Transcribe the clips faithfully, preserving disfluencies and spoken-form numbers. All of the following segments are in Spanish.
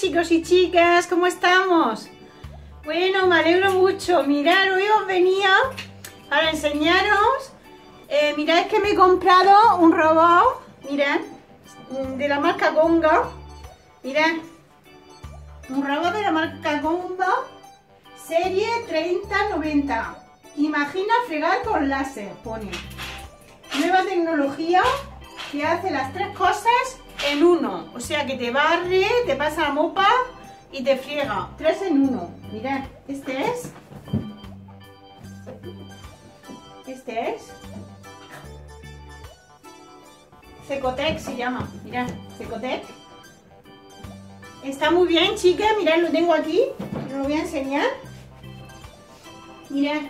chicos y chicas, ¿cómo estamos? Bueno, me alegro mucho. Mirad, hoy os venía para enseñaros. eh, Mirad, es que me he comprado un robot. Mirad, de la marca Gonga. Mirad, un robot de la marca Gonga, serie treinta noventa. Imagina fregar con láser, pone. Nueva tecnología que hace las tres cosas en uno. O sea que te barre, te pasa la mopa y te friega. Tres en uno. Mirad, este es. Este es. Cecotec se llama. Mirad, Cecotec. Está muy bien, chicas. Mirad, lo tengo aquí. Os lo voy a enseñar. Mirad.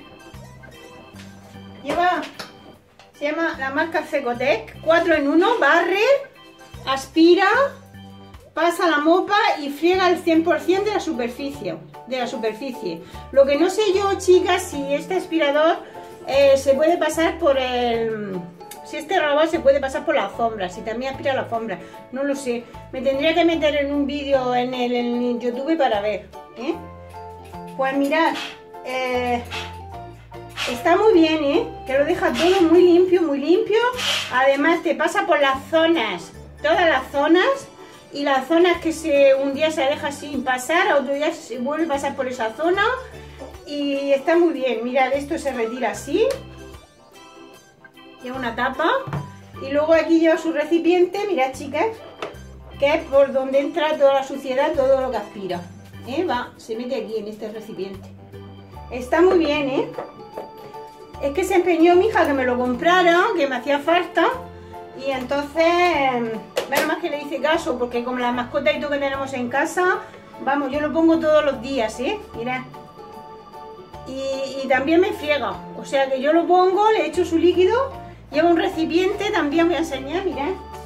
Lleva, se llama la marca Cecotec, cuatro en uno, barre, aspira, pasa la mopa y friega el cien por cien de la superficie, de la superficie. Lo que no sé yo, chicas, si este aspirador eh, se puede pasar por el, si este robot se puede pasar por la alfombra, si también aspira la alfombra, no lo sé. Me tendría que meter en un vídeo en el en YouTube para ver, ¿eh? Pues mirad, eh, está muy bien, ¿eh? Que lo deja todo muy limpio, muy limpio. Además te pasa por las zonas, todas las zonas. Y las zonas que se, un día se deja sin pasar, a otro día se vuelve a pasar por esa zona. Y está muy bien. Mirad, esto se retira así. Lleva una tapa. Y luego aquí lleva su recipiente, mirad, chicas, que es por donde entra toda la suciedad, todo lo que aspira, ¿eh? Va, se mete aquí en este recipiente. Está muy bien, ¿eh? Es que se empeñó mi hija que me lo comprara, que me hacía falta. Y entonces, menos más que le hice caso, porque como la mascota y todo que tenemos en casa, vamos, yo lo pongo todos los días, ¿eh? Mirad. Y, y también me friega. O sea que yo lo pongo, le echo su líquido, lleva un recipiente, también voy a enseñar, mirad.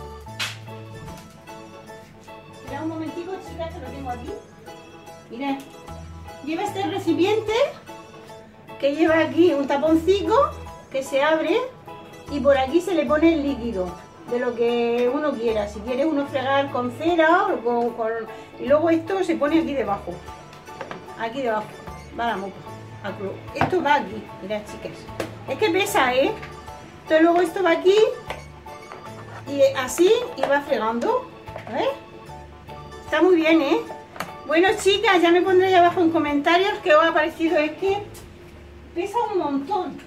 Mirad un momentico, chicas, que lo tengo aquí. Mirad. Lleva este recipiente, que lleva aquí un taponcito que se abre y por aquí se le pone el líquido de lo que uno quiera. Si quiere uno fregar con cera o con, con, y luego esto se pone aquí debajo, aquí debajo va la mopa. Esto va aquí, mirad, chicas, es que pesa, ¿eh? Entonces luego esto va aquí y así y va fregando, ¿eh? Está muy bien, ¿eh? Bueno, chicas, ya me pondréis abajo en comentarios qué os ha parecido. Es que pesa un montón.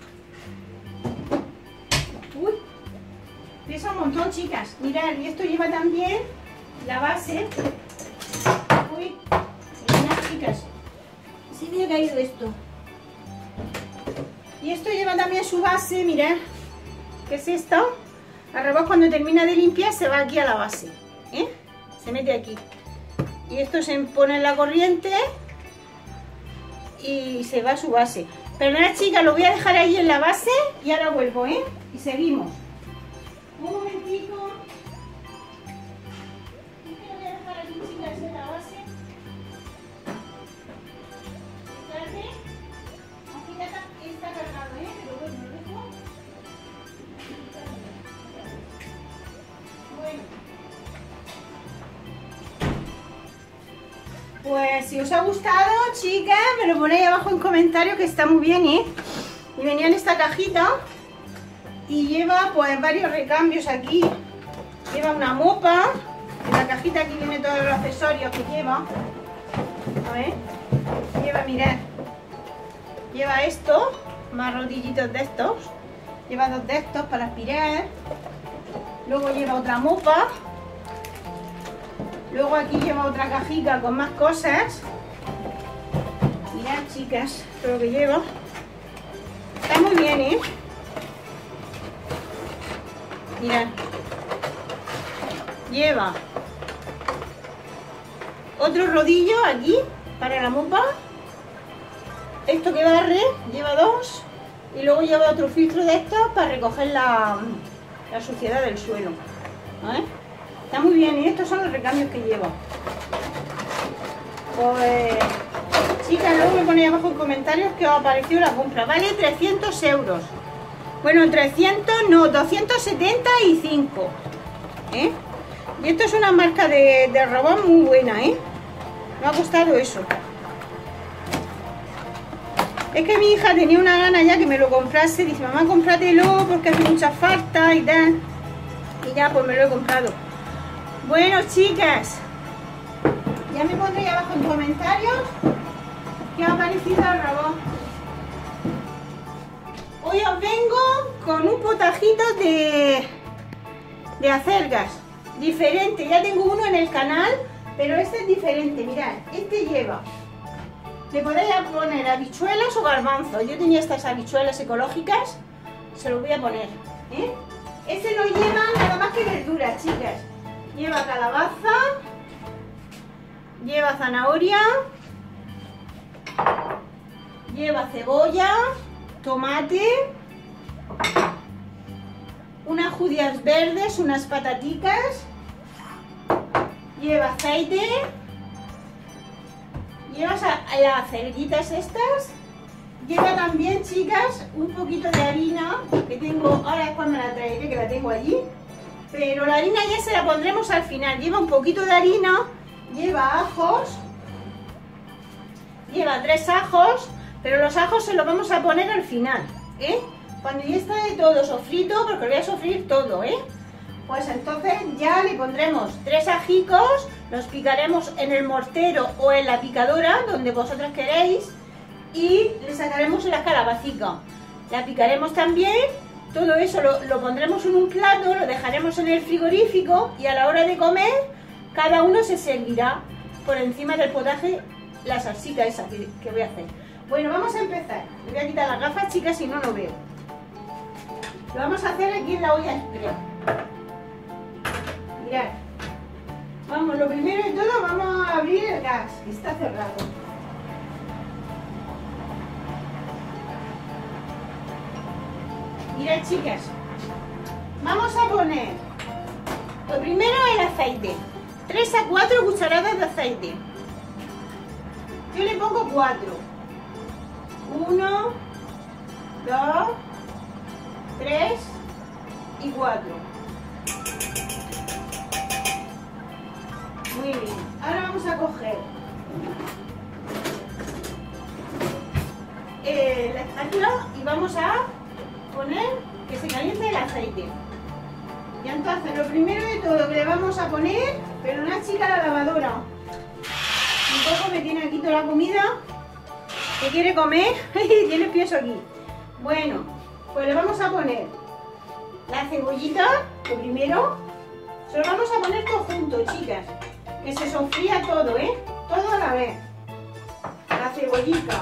Uy, pesa un montón, chicas. Mirad, y esto lleva también la base. Uy, mirad, chicas. Sí me ha caído esto. Y esto lleva también su base, mirad. ¿Qué es esto? El robot cuando termina de limpiar se va aquí a la base, ¿eh? Se mete aquí. Y esto se pone en la corriente y se va a su base. Pero nada, chicas, lo voy a dejar ahí en la base y ahora vuelvo, ¿eh? Y seguimos. Un momentito. Lo voy a dejar aquí, chicas, en la base. Espérate. Aquí ya está, está cargado, ¿eh? Pero bueno, lo dejo. Bueno. Pues si os ha gustado, chicas, me lo ponéis abajo en comentarios, que está muy bien, ¿eh? Y venía en esta cajita y lleva pues varios recambios aquí. Lleva una mopa, en la cajita aquí viene todos los accesorios que lleva. A ver, lleva, mirad, lleva esto, más rodillitos de estos. Lleva dos de estos para aspirar. Luego lleva otra mopa. Luego aquí lleva otra cajita con más cosas. Mirad, chicas, todo lo que lleva. Está muy bien, ¿eh? Mirad. Lleva otro rodillo aquí para la mopa. Esto que barre, lleva dos. Y luego lleva otro filtro de estos para recoger la, la suciedad del suelo. ¿Eh? Está muy bien, y estos son los recambios que lleva. Pues, chicas, luego me ponéis abajo en comentarios qué os ha parecido la compra. Vale trescientos euros. Bueno, trescientos, no, doscientos setenta y cinco. ¿Eh? Y esto es una marca de, de robot muy buena, ¿eh? Me ha costado eso. Es que mi hija tenía una gana ya que me lo comprase. Dice, mamá, cómpratelo porque hace mucha falta y tal. Y ya, pues me lo he comprado. Bueno, chicas, ya me pondré abajo en comentarios qué os ha parecido el robot. Hoy os vengo con un potajito de, de acelgas. Diferente, ya tengo uno en el canal, pero este es diferente. Mirad, este lleva... Le podéis poner habichuelas o garbanzos. Yo tenía estas habichuelas ecológicas, se los voy a poner, ¿eh? Este no lleva nada más que verduras, chicas. Lleva calabaza, lleva zanahoria, lleva cebolla, tomate, unas judías verdes, unas pataticas, lleva aceite. Lleva las acelguitas estas. Lleva también, chicas, un poquito de harina que tengo, ahora después me la traeré que la tengo allí. Pero la harina ya se la pondremos al final. Lleva un poquito de harina, lleva ajos, lleva tres ajos, pero los ajos se los vamos a poner al final, ¿eh? Cuando ya está de todo sofrito, porque lo voy a sofrir todo, ¿eh? Pues entonces ya le pondremos tres ajicos, los picaremos en el mortero o en la picadora, donde vosotras queréis, y le sacaremos la calabacica. La picaremos también, todo eso lo, lo pondremos en un plato, lo dejaremos en el frigorífico y a la hora de comer, cada uno se servirá por encima del potaje la salsita esa que, que voy a hacer. Bueno, vamos a empezar. Me voy a quitar las gafas, chicas, si no, no veo. Lo vamos a hacer aquí en la olla express. Mirad, vamos, lo primero de todo vamos a abrir el gas, que está cerrado. Mirad, chicas, vamos a poner, lo primero el aceite, tres a cuatro cucharadas de aceite. Yo le pongo cuatro. uno, dos, tres y cuatro. Muy bien, ahora vamos a coger eh, la espátula y vamos a poner que se caliente el aceite. Y entonces lo primero de todo que le vamos a poner, pero una chica la lavadora, un poco me tiene aquí toda la comida que quiere comer y tiene el piezo aquí. Bueno, pues le vamos a poner la cebollita, lo primero, se lo vamos a poner todo junto, chicas. Que se sofría todo, ¿eh? Todo a la vez. La cebollita.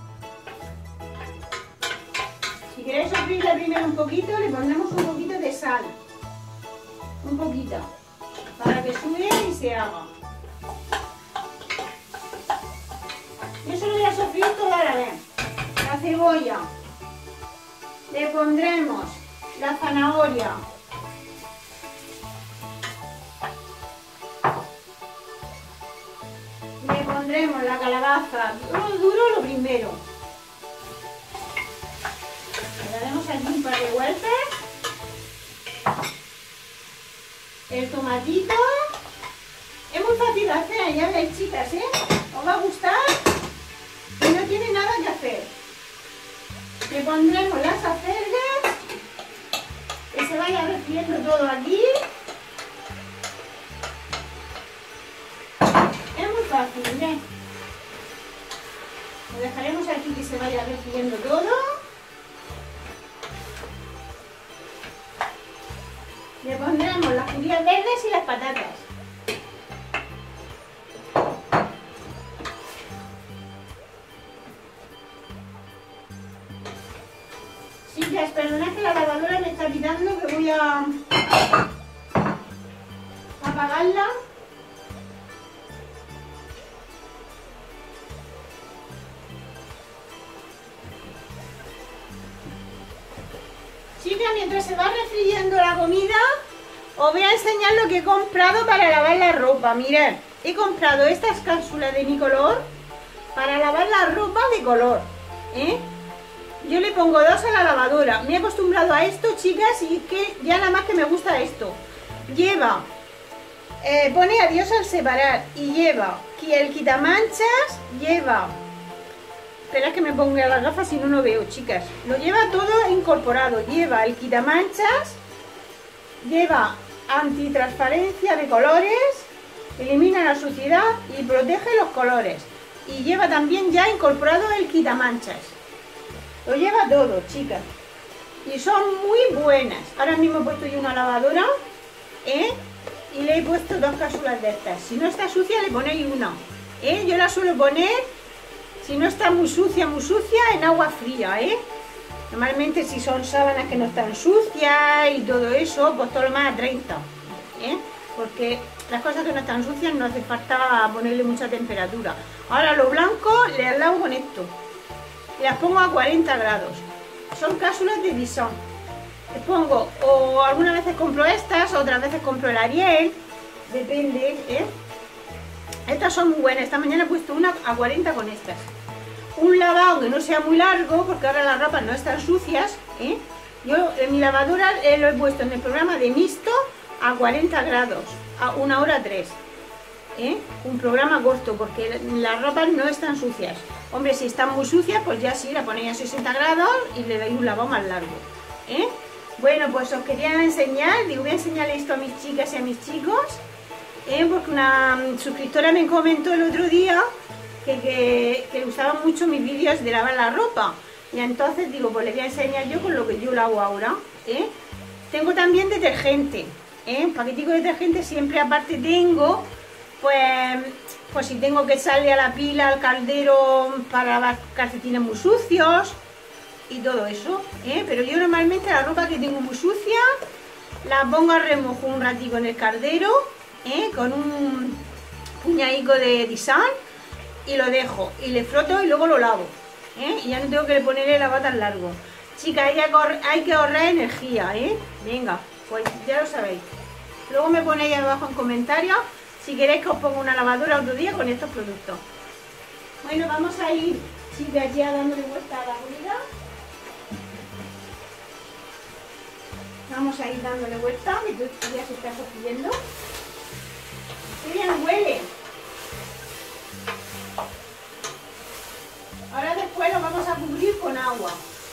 Si queréis sofrirla primero un poquito, le pondremos un poquito de sal. Un poquito. Para que sube y se haga. Yo se lo voy a sofrir todo a la vez. La cebolla. Le pondremos la zanahoria. Le pondremos la calabaza, duro, duro lo primero. Le daremos aquí un par de vueltas. El tomatito. Es muy fácil de hacer, ya veis, chicas, ¿eh? Os va a gustar y no tiene nada que hacer. Le pondremos las acelgas, que se vaya refriendo todo aquí. Fácil, ¿eh? Lo dejaremos aquí que se vaya refriendo todo. Le pondremos las judías verdes y las patatas. Chicas, perdonad que la lavadora me está pitando, que voy a apagarla. Chicas, mientras se va refriyendo la comida, os voy a enseñar lo que he comprado para lavar la ropa. Mirad, he comprado estas cápsulas de mi color para lavar la ropa de color, ¿eh? Yo le pongo dos a la lavadora. Me he acostumbrado a esto, chicas, y es que ya nada más que me gusta esto. Lleva eh, pone adiós al separar y lleva el quitamanchas, lleva, espera que me ponga las gafas si no lo veo, chicas, lo lleva todo incorporado, lleva el quitamanchas, lleva antitransparencia de colores, elimina la suciedad y protege los colores, y lleva también ya incorporado el quitamanchas, lo lleva todo, chicas, y son muy buenas. Ahora mismo he puesto yo una lavadora, ¿eh? Y le he puesto dos cápsulas de estas. Si no está sucia le ponéis una, ¿eh? Yo la suelo poner, si no está muy sucia, muy sucia, en agua fría, ¿eh? Normalmente si son sábanas que no están sucias y todo eso, pues todo lo más a treinta, ¿eh? Porque las cosas que no están sucias no hace falta ponerle mucha temperatura. Ahora lo blanco le lavo con esto. Y las pongo a cuarenta grados. Son cápsulas de Dyson. Les pongo, o algunas veces compro estas, otras veces compro el Ariel, depende, ¿eh? Estas son muy buenas. Esta mañana he puesto una a cuarenta con estas. Un lavado que no sea muy largo, porque ahora las ropas no están sucias, ¿eh? Yo en mi lavadora eh, lo he puesto en el programa de mixto a cuarenta grados, a una hora tres, ¿eh? Un programa corto, porque las ropas no están sucias. Hombre, si están muy sucias, pues ya sí, la ponéis a sesenta grados y le dais un lavado más largo, ¿eh? Bueno, pues os quería enseñar, digo, voy a enseñar esto a mis chicas y a mis chicos, ¿eh? Porque una suscriptora me comentó el otro día que, que, que usaban mucho mis vídeos de lavar la ropa, y entonces digo, pues les voy a enseñar yo con lo que yo lo hago ahora, ¿eh? Tengo también detergente, ¿eh? Un paquetico de detergente siempre aparte tengo, pues, pues si tengo que echarle a la pila, al caldero para lavar calcetines muy sucios y todo eso, ¿eh? Pero yo normalmente la ropa que tengo muy sucia la pongo a remojo un ratico en el caldero, ¿eh? Con un puñadico de Dyson y lo dejo y le froto y luego lo lavo, ¿eh? Y ya no tengo que ponerle el lavado tan largo. Chicas, hay que, hay que ahorrar energía, ¿eh? Venga, pues ya lo sabéis. Luego me ponéis abajo en comentarios si queréis que os ponga una lavadora otro día con estos productos. Bueno, vamos a ir, chicas, ya dándole vuelta a la comida. Vamos a ir dándole vuelta, que ya se está cociendo. ¡Qué bien huele! Ahora después lo vamos a cubrir con agua.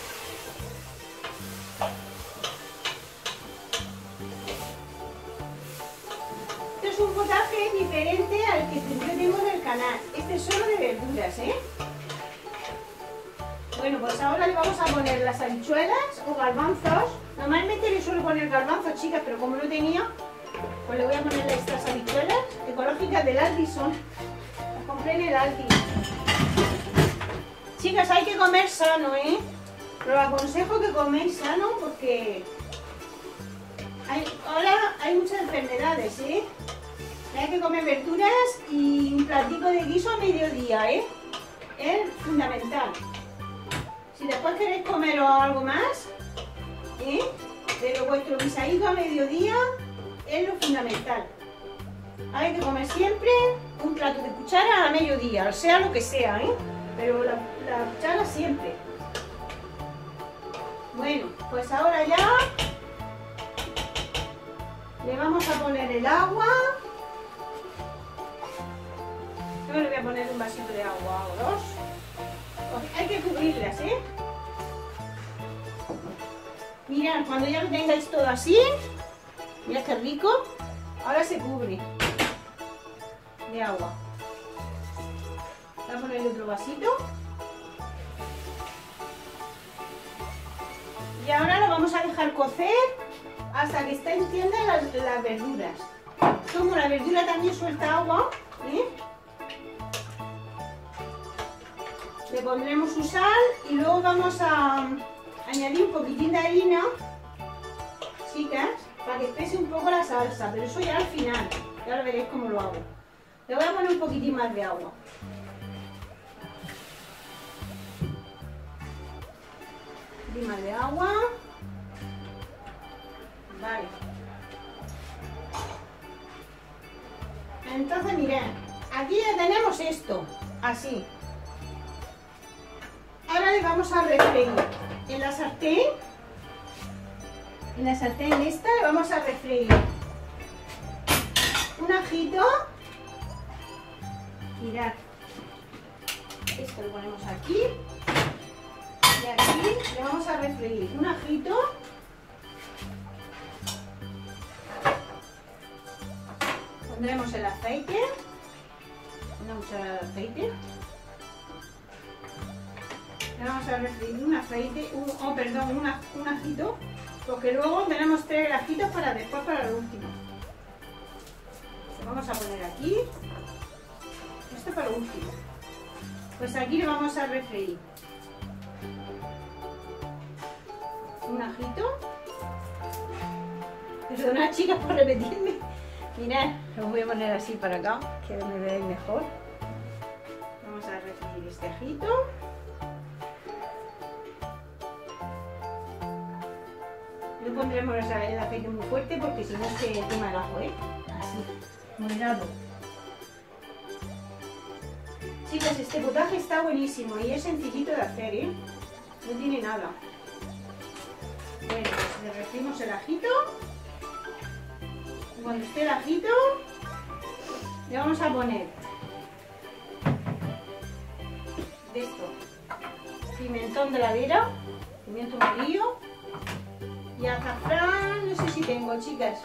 Este es un potaje diferente al que yo tengo en el canal. Este es solo de verduras, ¿eh? Bueno, pues ahora le vamos a poner las habichuelas o garbanzos. Normalmente le suelo poner garbanzos, chicas, pero como no tenía, pues le voy a poner estas habichuelas ecológicas del Aldi son. Las compré en el Aldi. Chicas, hay que comer sano, ¿eh? Pero os aconsejo que coméis sano porque hay, ahora hay muchas enfermedades, ¿eh? Hay que comer verduras y un platico de guiso a mediodía, ¿eh? Es fundamental. Si después queréis comeros algo más, ¿eh? Pero vuestro guisadito a mediodía es lo fundamental. Hay que comer siempre un plato de cuchara a mediodía, sea lo que sea, ¿eh? Pero la, la cuchara siempre. Bueno, pues ahora ya le vamos a poner el agua. Yo le voy a poner un vasito de agua o dos. Hay que cubrirlas, ¿eh? Mirad, cuando ya lo tengáis todo así, mirad qué rico. Ahora se cubre de agua. Voy a ponerle otro vasito. Y ahora lo vamos a dejar cocer hasta que estén tiendas las, las verduras. Como la verdura también suelta agua, ¿eh? Le pondremos su sal y luego vamos a añadir un poquitín de harina, chicas, para que espese un poco la salsa, pero eso ya al final, ya lo veréis cómo lo hago. Le voy a poner un poquitín más de agua. Un poquitín más de agua. Vale. Entonces mirad, aquí ya tenemos esto, así. Ahora le vamos a refreír en la sartén, en la sartén esta le vamos a refreír un ajito. Mirad. Esto lo ponemos aquí. Y aquí le vamos a refreír un ajito. Pondremos el aceite. Una cucharada de aceite. Le vamos a refreír un aceite, un, oh perdón, una, un ajito, porque luego tenemos tres grajitos para después, para el último. Lo vamos a poner aquí, esto para lo último. Pues aquí le vamos a refreír un ajito. Perdonad chicas por repetirme. Mirad, lo voy a poner así para acá, que me veáis mejor. Vamos a refreír este ajito. No pondremos el aceite muy fuerte porque si no se quema el ajo, ¿eh? Así, moderado. Chicas, este potaje está buenísimo y es sencillito de hacer, ¿eh? No tiene nada. Bueno, pues le refrimos el ajito. Y cuando esté el ajito, le vamos a poner de esto, pimentón de ladera, pimiento amarillo. Y azafrán, no sé si tengo, chicas.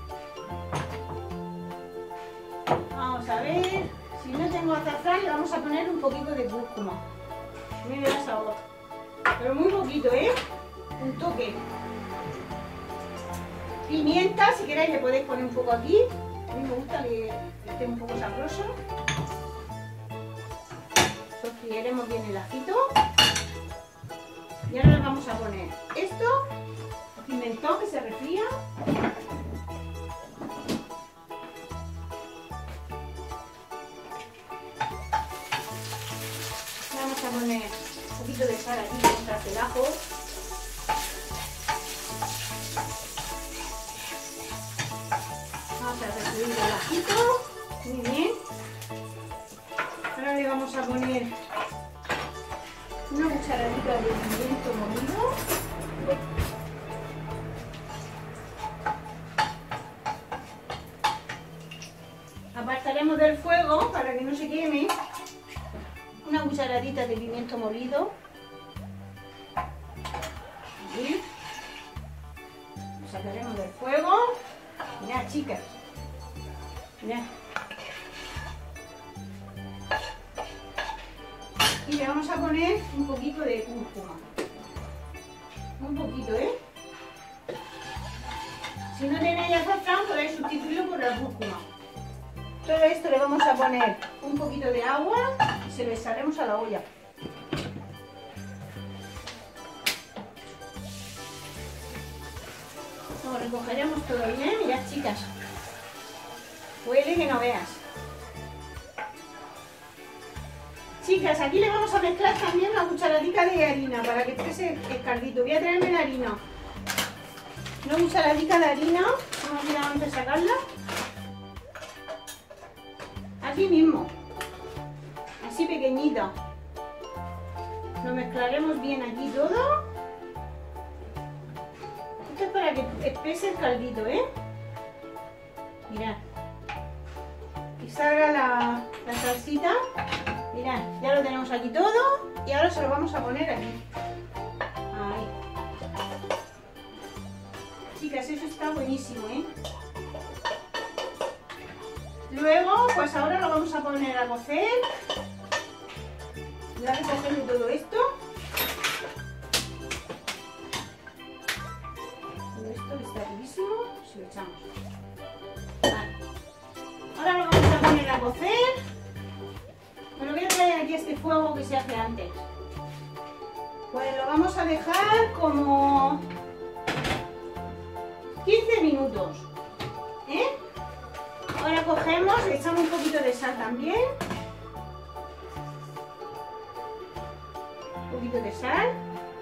Vamos a ver. Si no tengo azafrán, le vamos a poner un poquito de cúrcuma. Me da sabor. Pero muy poquito, ¿eh? Un toque. Pimienta, si queréis le podéis poner un poco aquí. A mí me gusta que esté un poco sabroso. Sofreiremos bien el ajito. Y ahora le vamos a poner esto. Pimentón que se refría. Vamos a poner un poquito de sal aquí contra el ajo. Vamos a refreír el ajito. Muy bien. Ahora le vamos a poner una cucharadita de pimiento molido. Apartaremos del fuego para que no se queme. Una cucharadita de pimiento molido. Bien. Lo sacaremos del fuego. Mirad, chicas. Mirad. Y le vamos a poner un poquito de cúrcuma. Un poquito, ¿eh? Si no tenéis azafrán, podéis sustituirlo por la cúrcuma. Todo esto le vamos a poner un poquito de agua y se lo echaremos a la olla. Lo recogeremos todo bien, mirad chicas. Huele que no veas. Chicas, aquí le vamos a mezclar también una cucharadita de harina para que espese el caldito. Voy a traerme la harina. Una cucharadita de harina. Vamos a ir antes de sacarla. Así mismo, así pequeñito. Lo mezclaremos bien aquí todo. Esto es para que espese el caldito, ¿eh? Mirad. Y salga la, la salsita. Mirad, ya lo tenemos aquí todo. Y ahora se lo vamos a poner aquí. Ahí. Chicas, eso está buenísimo, ¿eh? Luego, pues ahora lo vamos a poner a cocer. Voy a recogerle todo esto. Todo esto que está riquísimo, se lo echamos. Vale. Ahora lo vamos a poner a cocer. Me lo voy a traer aquí a este fuego que se hace antes. Pues lo vamos a dejar como quince minutos. ¿Eh? Ahora cogemos, le echamos un poquito de sal también. Un poquito de sal.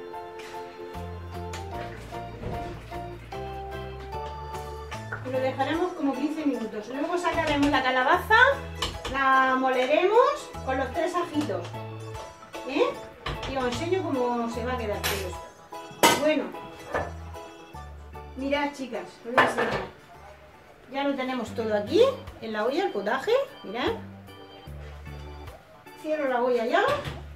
Y lo dejaremos como quince minutos. Luego sacaremos la calabaza, la moleremos con los tres ajitos. ¿Eh? Y os enseño cómo se va a quedar todo esto. Bueno, mirad chicas, os voy a enseñar. Ya lo tenemos todo aquí, en la olla, el potaje, mirad. Cierro la olla ya.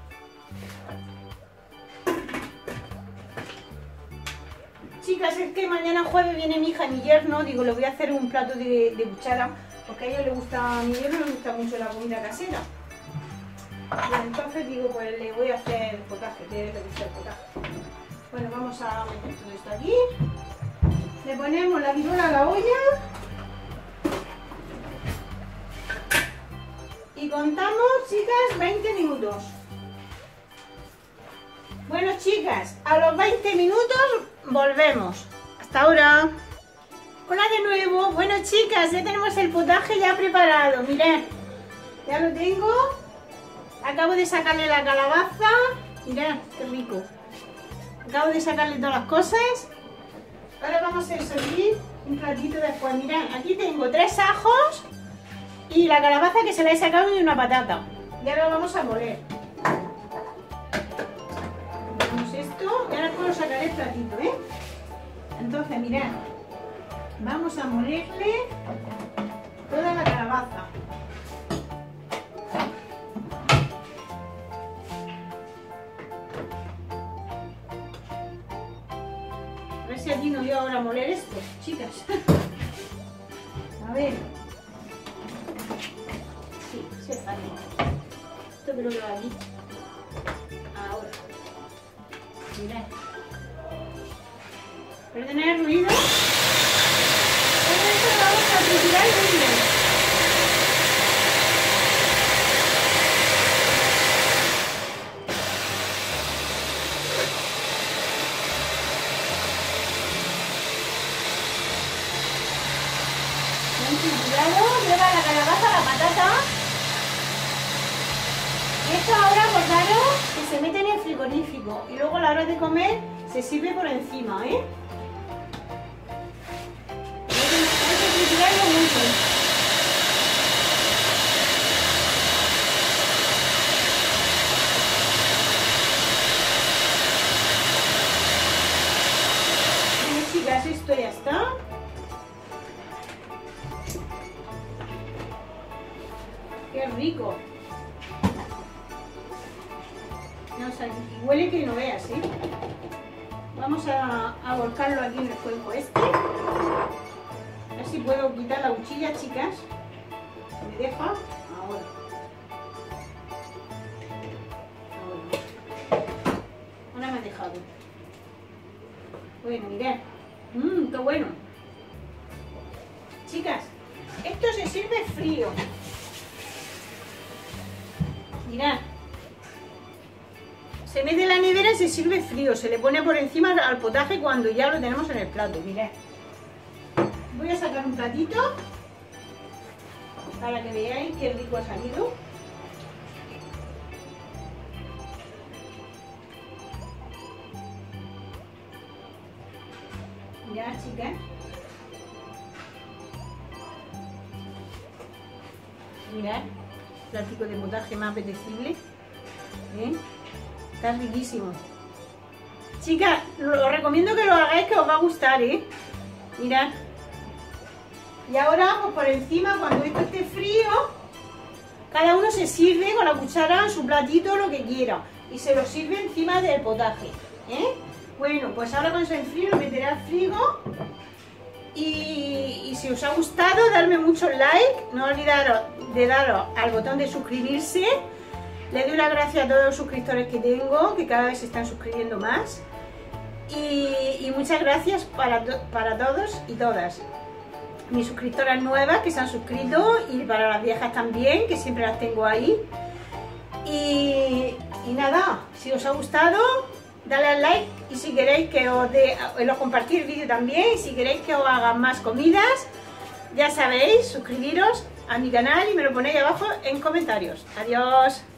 Chicas, es que mañana jueves viene mi hija, mi yerno, digo, le voy a hacer un plato de, de cuchara, porque a ella le gusta, a mi yerno le gusta mucho la comida casera. Y entonces digo, pues le voy a hacer potaje, que le gusta el potaje. Bueno, vamos a meter todo esto aquí. Le ponemos la viruela a la olla. Y contamos, chicas, veinte minutos. Bueno, chicas, a los veinte minutos volvemos. Hasta ahora. Hola de nuevo. Bueno, chicas, ya tenemos el potaje ya preparado. Mirad, ya lo tengo. Acabo de sacarle la calabaza. Mirad, qué rico. Acabo de sacarle todas las cosas. Ahora vamos a servir un platito después. Mirad, aquí tengo tres ajos y la calabaza que se la he sacado de una patata. Y ahora vamos a moler. Ponemos esto y ahora puedo sacar el platito, ¿eh? Entonces, mirad, vamos a molerle toda la calabaza. A ver si aquí no voy ahora a moler esto, chicas. A ver. Sí, sí está bien. Esto creo que va aquí. Ahora. Mirad. Perdonad el ruido. Todo esto lo vamos a triturar bien. Triturado, lleva la calabaza, la patata. Y esto ahora, acordaros que se mete en el frigorífico y luego a la hora de comer se sirve por encima, ¿eh? Hay que triturarlo mucho. Bueno, chicas, esto ya está. ¡Qué rico! No, o sea, huele que no veas, ¿sí? Vamos a, a volcarlo aquí en el fuego este. A ver si puedo quitar la cuchilla, chicas. ¿Me deja? Ahora. Ahora. Ahora me ha dejado. Bueno, mirad. Mmm, qué bueno. Chicas, esto se sirve frío. Mirad, se mete en la nevera y se sirve frío, se le pone por encima al potaje cuando ya lo tenemos en el plato. Mirad, voy a sacar un platito para que veáis qué rico ha salido. Mirad, chicas, mirad. Platico de potaje más apetecible, ¿eh? Está riquísimo. Chicas, os recomiendo que lo hagáis, que os va a gustar, ¿eh? Mirad. Y ahora, pues por encima, cuando esto esté frío, cada uno se sirve con la cuchara su platito, lo que quiera, y se lo sirve encima del potaje, ¿eh? Bueno, pues ahora cuando se enfríe lo meteré al frigo. Y, y si os ha gustado, darme muchos like, no olvidaros de daros al botón de suscribirse. Le doy las gracias a todos los suscriptores que tengo, que cada vez se están suscribiendo más. Y, y muchas gracias para, to para todos y todas. Mis suscriptoras nuevas que se han suscrito y para las viejas también, que siempre las tengo ahí. Y, y nada, si os ha gustado, dale al like, y si queréis que os dé, os compartí el vídeo también, y si queréis que os haga más comidas, ya sabéis, suscribiros a mi canal y me lo ponéis abajo en comentarios. Adiós.